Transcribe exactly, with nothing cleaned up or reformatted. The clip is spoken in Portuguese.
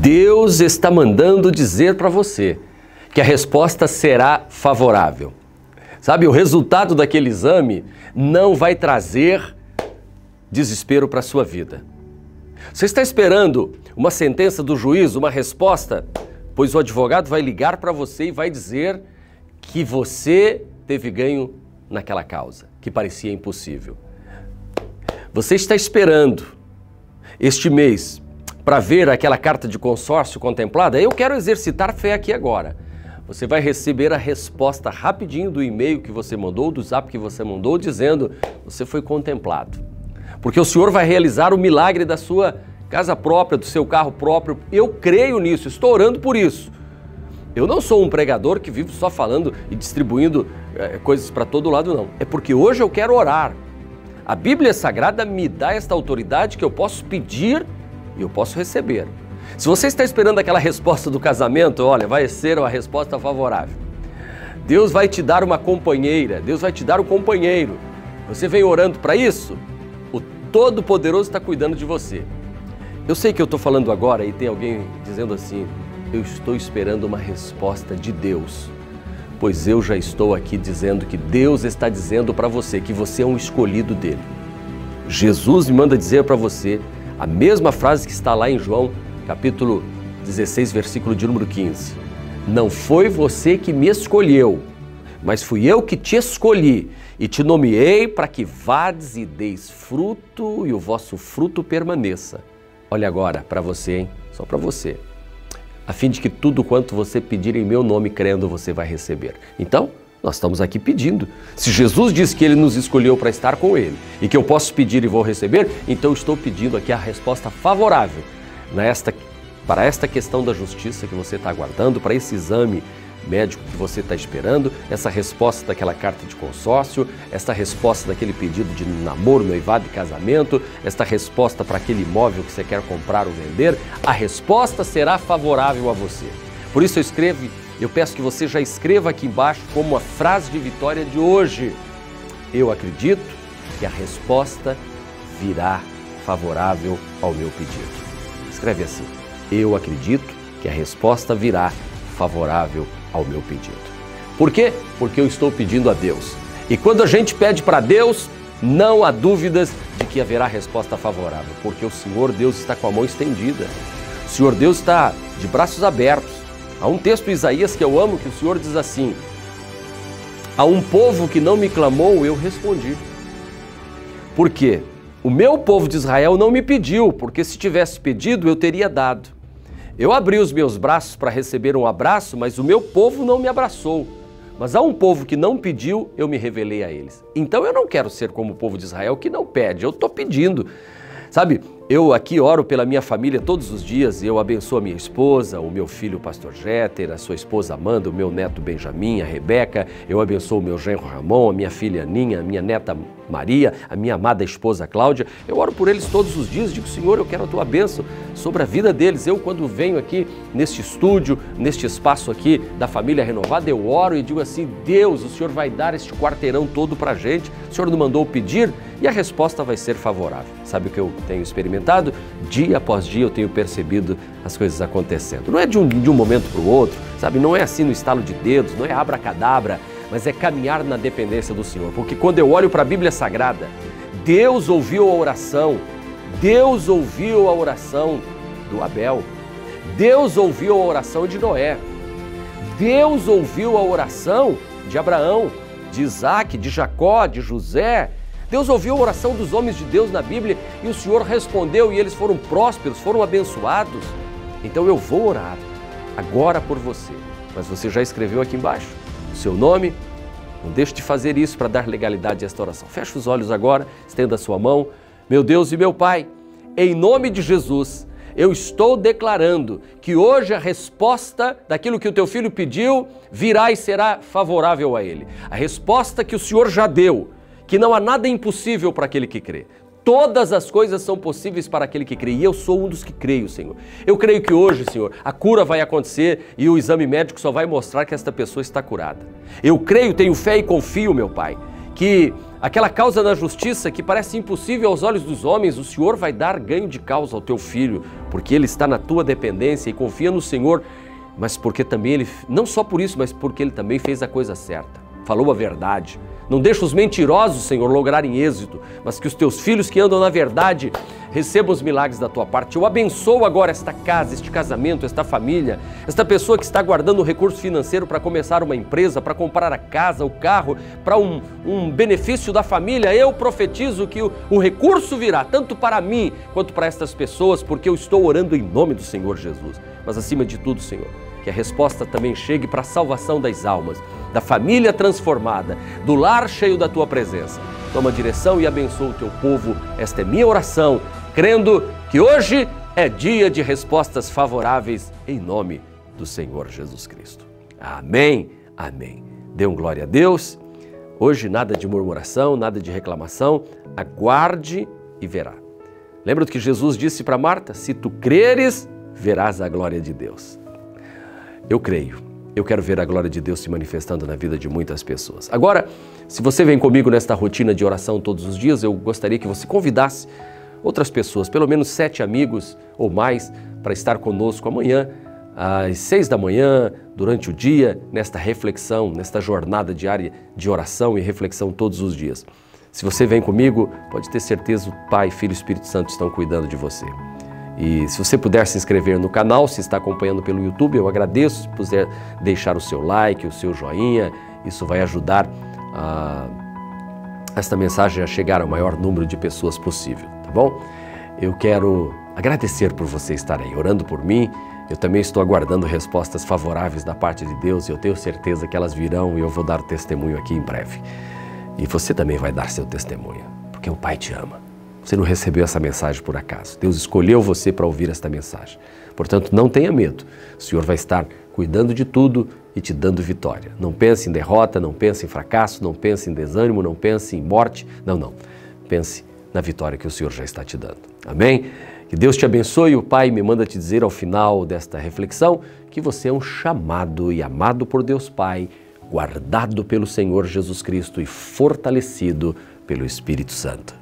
Deus está mandando dizer para você que a resposta será favorável. Sabe, o resultado daquele exame não vai trazer desespero para a sua vida. Você está esperando uma sentença do juiz, uma resposta? Pois o advogado vai ligar para você e vai dizer que você teve ganho naquela causa, que parecia impossível. Você está esperando este mês para ver aquela carta de consórcio contemplada? Eu quero exercitar fé aqui agora. Você vai receber a resposta rapidinho do e-mail que você mandou, do zap que você mandou, dizendo: você foi contemplado. Porque o Senhor vai realizar o milagre da sua casa própria, do seu carro próprio. Eu creio nisso, estou orando por isso. Eu não sou um pregador que vive só falando e distribuindo é, coisas para todo lado, não. É porque hoje eu quero orar. A Bíblia Sagrada me dá esta autoridade que eu posso pedir e eu posso receber. Se você está esperando aquela resposta do casamento, olha, vai ser uma resposta favorável. Deus vai te dar uma companheira, Deus vai te dar um companheiro. Você vem orando para isso? O Todo-Poderoso está cuidando de você. Eu sei que eu estou falando agora e tem alguém dizendo assim: eu estou esperando uma resposta de Deus. Pois eu já estou aqui dizendo que Deus está dizendo para você que você é um escolhido dele. Jesus me manda dizer para você a mesma frase que está lá em João, capítulo dezesseis, versículo de número quinze. Não foi você que me escolheu, mas fui eu que te escolhi e te nomeei para que vades e deis fruto e o vosso fruto permaneça. Olha agora para você, hein? Só para você. A fim de que tudo quanto você pedir em meu nome, crendo, você vai receber. Então, nós estamos aqui pedindo. Se Jesus disse que Ele nos escolheu para estar com Ele e que eu posso pedir e vou receber, então eu estou pedindo aqui a resposta favorável nesta, para esta questão da justiça que você está aguardando, para esse exame médico que você está esperando, essa resposta daquela carta de consórcio, essa resposta daquele pedido de namoro, noivado e casamento, esta resposta para aquele imóvel que você quer comprar ou vender. A resposta será favorável a você. Por isso eu escrevo, eu peço que você já escreva aqui embaixo como a frase de vitória de hoje: eu acredito que a resposta virá favorável ao meu pedido. Escreve assim: eu acredito que a resposta virá favorável ao meu pedido. Por quê? Porque eu estou pedindo a Deus. E quando a gente pede para Deus, não há dúvidas de que haverá resposta favorável, porque o Senhor Deus está com a mão estendida. O Senhor Deus está de braços abertos. Há um texto em Isaías que eu amo, que o Senhor diz assim: a um povo que não me clamou, eu respondi. Por quê? O meu povo de Israel não me pediu, porque se tivesse pedido, eu teria dado. Eu abri os meus braços para receber um abraço, mas o meu povo não me abraçou. Mas há um povo que não pediu, eu me revelei a eles. Então eu não quero ser como o povo de Israel que não pede, eu estou pedindo. Sabe, eu aqui oro pela minha família todos os dias, eu abençoo a minha esposa, o meu filho o pastor Jeter, a sua esposa Amanda, o meu neto Benjamin, a Rebeca, eu abençoo o meu genro Ramon, a minha filha Aninha, a minha neta Maria, a minha amada esposa Cláudia. Eu oro por eles todos os dias, digo: Senhor, eu quero a tua bênção sobre a vida deles. Eu, quando venho aqui neste estúdio, neste espaço aqui da Família Renovada, eu oro e digo assim: Deus, o Senhor vai dar este quarteirão todo pra gente, o Senhor nos mandou pedir e a resposta vai ser favorável. Sabe o que eu tenho experimentado? Dia após dia eu tenho percebido as coisas acontecendo. Não é de um, de um momento para o outro, sabe? Não é assim no estalo de dedos, não é abracadabra, mas é caminhar na dependência do Senhor. Porque quando eu olho para a Bíblia Sagrada, Deus ouviu a oração, Deus ouviu a oração do Abel, Deus ouviu a oração de Noé, Deus ouviu a oração de Abraão, de Isaac, de Jacó, de José. Deus ouviu a oração dos homens de Deus na Bíblia e o Senhor respondeu e eles foram prósperos, foram abençoados. Então eu vou orar agora por você, mas você já escreveu aqui embaixo o seu nome? Não deixe de fazer isso para dar legalidade a esta oração. Feche os olhos agora, estenda a sua mão. Meu Deus e meu Pai, em nome de Jesus, eu estou declarando que hoje a resposta daquilo que o teu filho pediu virá e será favorável a ele. A resposta que o Senhor já deu, que não há nada impossível para aquele que crê. Todas as coisas são possíveis para aquele que crê, e eu sou um dos que creio, Senhor. Eu creio que hoje, Senhor, a cura vai acontecer e o exame médico só vai mostrar que esta pessoa está curada. Eu creio, tenho fé e confio, meu Pai, que Aquela causa na justiça que parece impossível aos olhos dos homens, o Senhor vai dar ganho de causa ao teu filho, porque ele está na tua dependência e confia no Senhor, mas porque também ele, não só por isso, mas porque ele também fez a coisa certa, falou a verdade. Não deixa os mentirosos, Senhor, lograrem êxito, mas que os teus filhos que andam na verdade recebam os milagres da tua parte. Eu abençoo agora esta casa, este casamento, esta família, esta pessoa que está guardando um recurso financeiro para começar uma empresa, para comprar a casa, o carro, para um, um benefício da família. Eu profetizo que o, o recurso virá, tanto para mim quanto para estas pessoas, porque eu estou orando em nome do Senhor Jesus. Mas acima de tudo, Senhor, que a resposta também chegue para a salvação das almas, da família transformada, do lar cheio da tua presença. Toma direção e abençoa o teu povo. Esta é minha oração, crendo que hoje é dia de respostas favoráveis em nome do Senhor Jesus Cristo. Amém, amém. Dê um glória a Deus. Hoje nada de murmuração, nada de reclamação. Aguarde e verá. Lembra do que Jesus disse para Marta? Se tu creres, verás a glória de Deus. Eu creio. Eu quero ver a glória de Deus se manifestando na vida de muitas pessoas. Agora, se você vem comigo nesta rotina de oração todos os dias, eu gostaria que você convidasse outras pessoas, pelo menos sete amigos ou mais, para estar conosco amanhã, às seis da manhã, durante o dia, nesta reflexão, nesta jornada diária de oração e reflexão todos os dias. Se você vem comigo, pode ter certeza o Pai, Filho e Espírito Santo estão cuidando de você. E se você puder se inscrever no canal, se está acompanhando pelo YouTube, eu agradeço. Se puder deixar o seu like, o seu joinha, isso vai ajudar a esta mensagem a chegar ao maior número de pessoas possível, tá bom? Eu quero agradecer por você estar aí orando por mim. Eu também estou aguardando respostas favoráveis da parte de Deus e eu tenho certeza que elas virão e eu vou dar o testemunho aqui em breve. E você também vai dar seu testemunho, porque o Pai te ama. Você não recebeu essa mensagem por acaso. Deus escolheu você para ouvir esta mensagem. Portanto, não tenha medo. O Senhor vai estar cuidando de tudo e te dando vitória. Não pense em derrota, não pense em fracasso, não pense em desânimo, não pense em morte. Não, não. Pense na vitória que o Senhor já está te dando. Amém? Que Deus te abençoe. O Pai me manda te dizer ao final desta reflexão que você é um chamado e amado por Deus Pai, guardado pelo Senhor Jesus Cristo e fortalecido pelo Espírito Santo.